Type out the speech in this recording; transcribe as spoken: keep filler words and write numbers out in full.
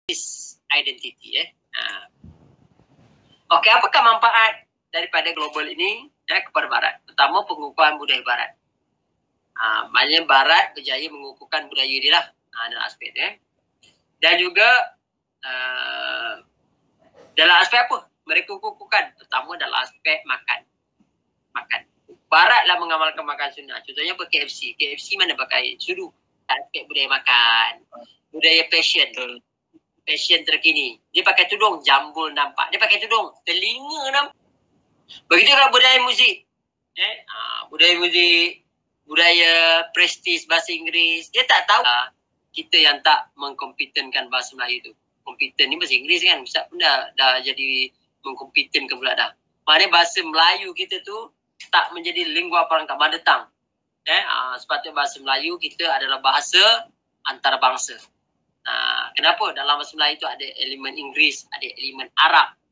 identity. Eh. Uh. Okey, apakah manfaat daripada global ini eh, kepada Barat? Pertama, pengukuhan budaya Barat. Uh, maknanya Barat berjaya mengukuhkan budaya dia lah uh, dalam aspek dia. Eh. Dan juga uh, dalam aspek apa? Mereka kukuhkan. Pertama dalam aspek makan. Makan. Barat lah mengamalkan makan sunnah. Contohnya apa? K F C. K F C mana pakai sudu? Aspek budaya makan. Budaya fashion. Fashion terkini. Dia pakai tudung, jambul nampak. Dia pakai tudung, telinga nampak. Begitu juga budaya muzik. Eh? Ha, budaya muzik, budaya prestis bahasa Inggeris. Dia tak tahu. Ha, kita yang tak mengkompetenkan bahasa Melayu tu. Kompeten ni bahasa Inggeris kan. Ustaz pun dah, dah jadi mengkompetenkan pula dah. Maknanya bahasa Melayu kita tu tak menjadi lingua franca, mother tongue. Eh? Ha, sepatutnya bahasa Melayu kita adalah bahasa antarabangsa. Ha, kenapa? Dalam bahasa Melayu tu ada elemen Inggeris, ada elemen Arab,